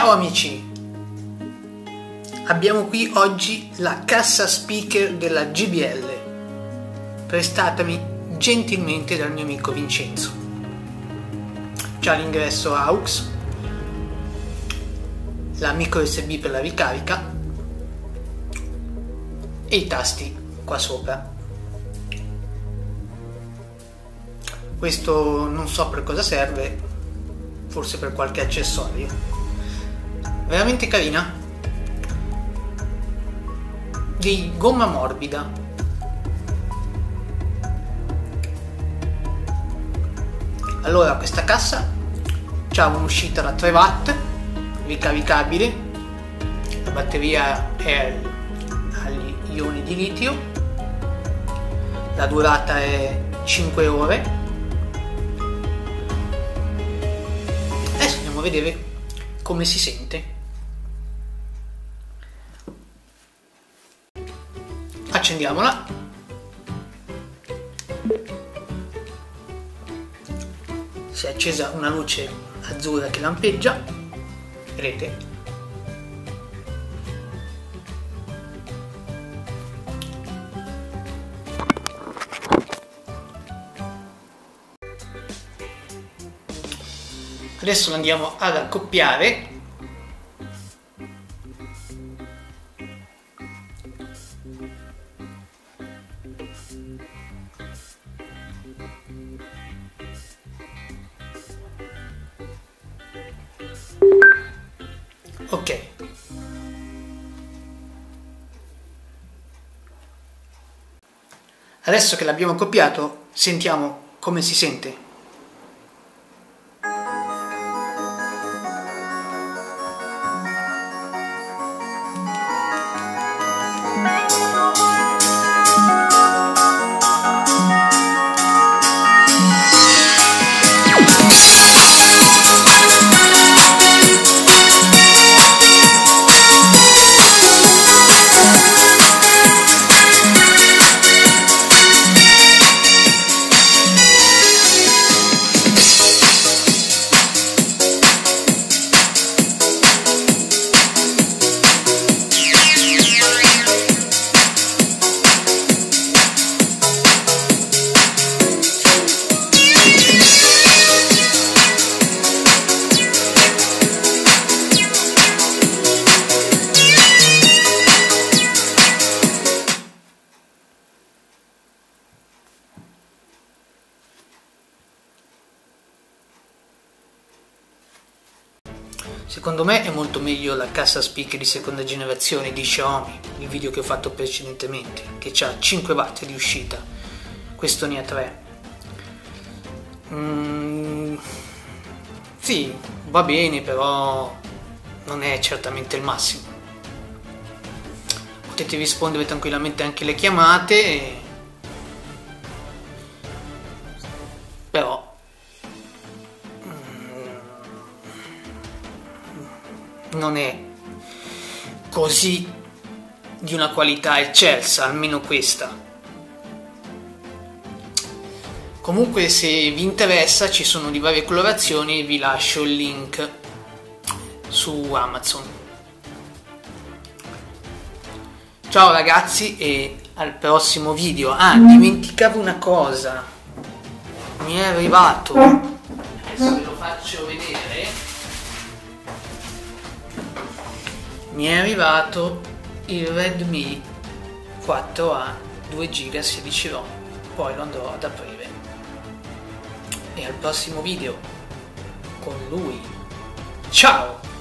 Ciao amici! Abbiamo qui oggi la cassa speaker della JBL, prestatami gentilmente dal mio amico Vincenzo. C'ha l'ingresso AUX, la micro USB per la ricarica e i tasti qua sopra. Questo non so per cosa serve, forse per qualche accessorio. Veramente carina, di gomma morbida. Allora, questa cassa ha un'uscita da 3 watt ricaricabile, la batteria è agli ioni di litio, la durata è 5 ore. Adesso andiamo a vedere come si sente. Accendiamola. Si è accesa una luce azzurra che lampeggia, vedete? Adesso lo andiamo ad accoppiare. Ok. Adesso che l'abbiamo accoppiato, sentiamo come si sente. Secondo me è molto meglio la cassa speaker di seconda generazione di Xiaomi, il video che ho fatto precedentemente, che ha 5 watt di uscita, questo ne ha 3. Sì, va bene, però non è certamente il massimo. Potete rispondere tranquillamente anche alle chiamate, però non è così di una qualità eccelsa, almeno questa. Comunque, se vi interessa, ci sono di varie colorazioni e vi lascio il link su Amazon. Ciao ragazzi, e al prossimo video. Dimenticavo una cosa, mi è arrivato, adesso ve lo faccio vedere. Mi è arrivato il Redmi 4A 2 GB 16 ROM, poi lo andrò ad aprire. E al prossimo video con lui. Ciao!